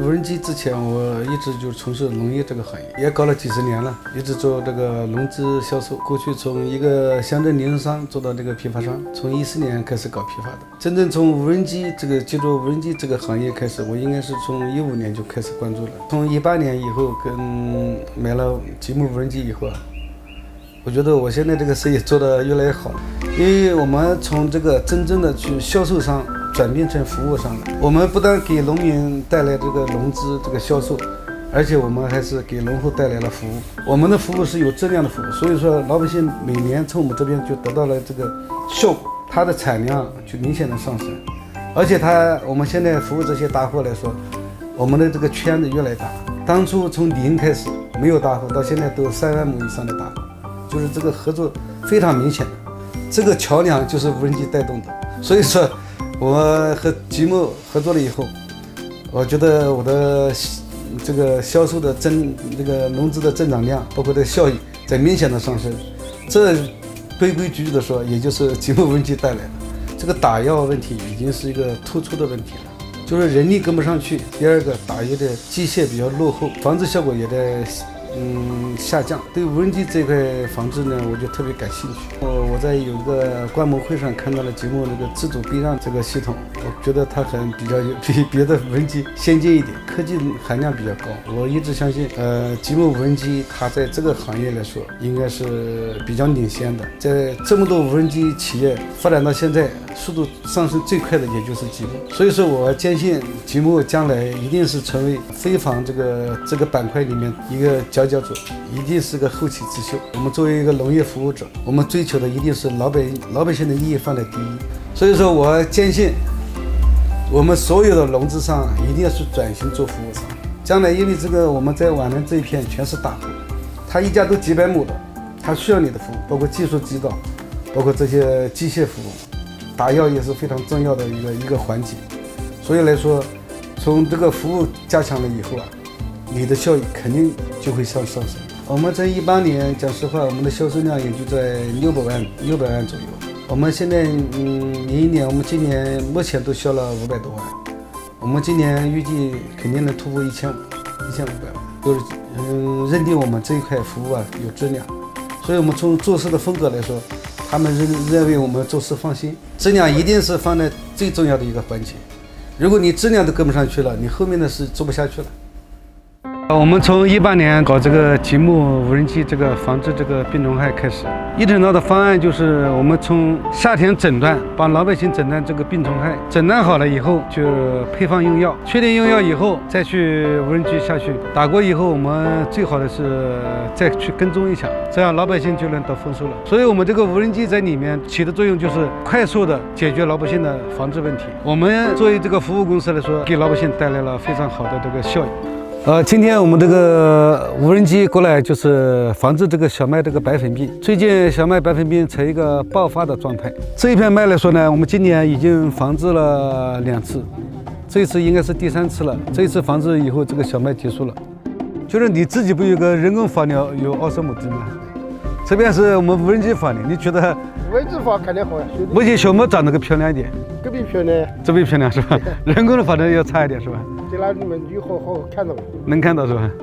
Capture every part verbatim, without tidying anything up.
无人机之前，我一直就从事农业这个行业，也搞了几十年了，一直做这个农资销售。过去从一个乡镇零售商做到这个批发商，从一四年开始搞批发的。真正从无人机这个接触无人机这个行业开始，我应该是从一五年就开始关注了。从一八年以后，跟买了吉姆无人机以后啊，我觉得我现在这个生意做得越来越好了，因为我们从这个真正的去销售商转变成服务商了。我们不但给农民带来这个农资这个销售，而且我们还是给农户带来了服务。我们的服务是有质量的服务，所以说老百姓每年从我们这边就得到了这个效果，它的产量就明显的上升。而且它我们现在服务这些大户来说，我们的这个圈子越来越大。当初从零开始没有大户，到现在都有三万亩以上的大户，就是这个合作非常明显的。这个桥梁就是无人机带动的，所以说我和吉姆合作了以后，我觉得我的这个销售的增这个农资的增长量，包括这个效益在明显的上升。这规规矩矩的说，也就是吉姆无人机带来的。这个打药问题已经是一个突出的问题了，就是人力跟不上去。第二个，打药的机械比较落后，防治效果也在嗯下降。对无人机这块防治呢，我就特别感兴趣。我我在有一个观摩会上看到了吉姆那个自主避让这个系统，我觉得它很比较有比别的无人机先进一点，科技含量比较高。我一直相信，呃，吉姆无人机它在这个行业来说应该是比较领先的。在这么多无人机企业发展到现在，速度上升最快的也就是吉姆。所以说，我坚信吉姆将来一定是成为飞防这个这个板块里面一个佼佼者，一定是个后起之秀。我们作为一个农业服务者，我们追求的一定是老百老百姓的利益放在第一。所以说，我坚信我们所有的农资商一定要去转型做服务商。将来，因为这个我们在皖南这一片全是大户，他一家都几百亩的，他需要你的服务，包括技术指导，包括这些机械服务，打药也是非常重要的一个一个环节。所以来说，从这个服务加强了以后啊，你的效益肯定就会上上升。我们在一八年，讲实话，我们的销售量也就在六百万六百万左右。我们现在嗯，零一年，我们今年目前都销了五百多万。我们今年预计肯定能突破一千五，一千五百万。就是嗯，认定我们这一块服务啊有质量，所以我们从做事的风格来说，他们认认为我们做事放心，质量一定是放在最重要的一个环节。如果你质量都跟不上去了，你后面的事做不下去了。我们从一八年搞这个吉姆无人机这个防治这个病虫害开始，一整套的方案就是我们从夏天诊断，帮老百姓诊断这个病虫害，诊断好了以后就配方用药，确定用药以后再去无人机下去打过以后，我们最好的是再去跟踪一下，这样老百姓就能得丰收了。所以我们这个无人机在里面起的作用就是快速的解决老百姓的防治问题。我们作为这个服务公司来说，给老百姓带来了非常好的这个效益。呃，今天我们这个无人机过来就是防治这个小麦这个白粉病。最近小麦白粉病呈一个爆发的状态。这一片麦来说呢，我们今年已经防治了两次，这一次应该是第三次了。这一次防治以后，这个小麦结束了。就是你自己不有个人工放疗有二十亩地吗？这边是我们无人机放的，你觉得？ 无人机放肯定好呀。 目前小麦长得个漂亮一点。 这边漂亮。 这边漂亮是吧？人工的放的要差一点是吧？ 在那里面你好好看到。 能看到是吧？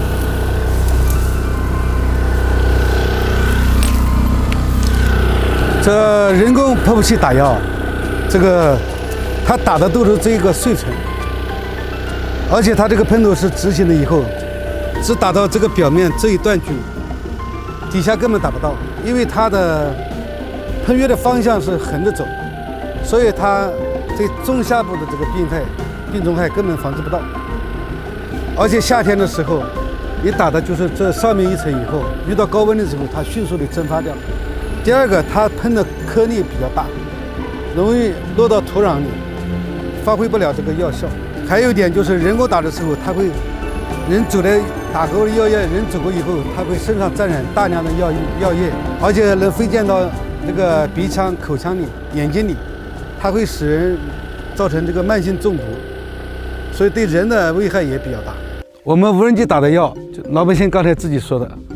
这人工喷雾器打药，这个它打的都是这个碎层，而且它这个喷头是直行的，以后只打到这个表面这一段距离，底下根本打不到，因为它的喷药的方向是横着走，所以它这中下部的这个病害。病虫害根本防治不到，而且夏天的时候，你打的就是这上面一层以后，遇到高温的时候，它迅速的蒸发掉。第二个，它喷的颗粒比较大，容易落到土壤里，发挥不了这个药效。还有一点就是人工打的时候，它会人走在打过的药液，人走过以后，它会身上沾染大量的药液，药液，而且能飞溅到这个鼻腔、口腔里、眼睛里，它会使人造成这个慢性中毒。所以对人的危害也比较大。我们无人机打的药，就老百姓刚才自己说的，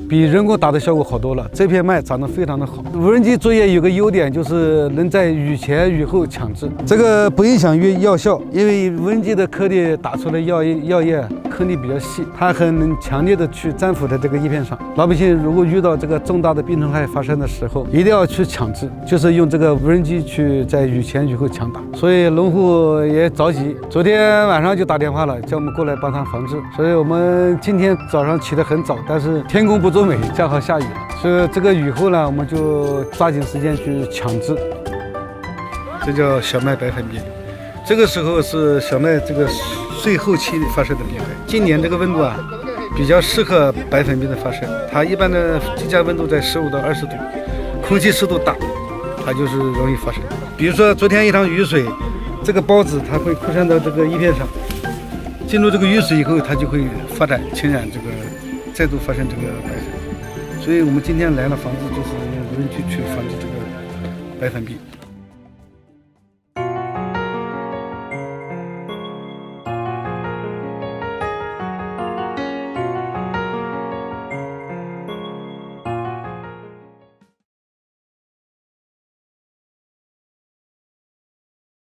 比人工打的效果好多了。这片麦长得非常的好。无人机作业有个优点就是能在雨前雨后抢制，这个不影响于药效，因为无人机的颗粒打出来药液药液颗粒比较细，它很能强烈的去粘附在这个叶片上。老百姓如果遇到这个重大的病虫害发生的时候，一定要去抢制，就是用这个无人机去在雨前雨后抢打。所以农户也着急，昨天晚上就打电话了，叫我们过来帮他防治。所以我们今天早上起得很早，但是天公不作美，正好下雨了。所以这个雨后呢，我们就抓紧时间去抢制。这叫小麦白粉病，这个时候是小麦这个最后期发生的病害。今年这个温度啊，比较适合白粉病的发生。它一般的极佳温度在十五到二十度，空气湿度大，它就是容易发生。比如说昨天一场雨水，这个孢子它会扩散到这个叶片上，进入这个雨水以后，它就会发展侵染这个，再度发生这个白粉。所以我们今天来了防治，就是用无人机去防治这个白粉病。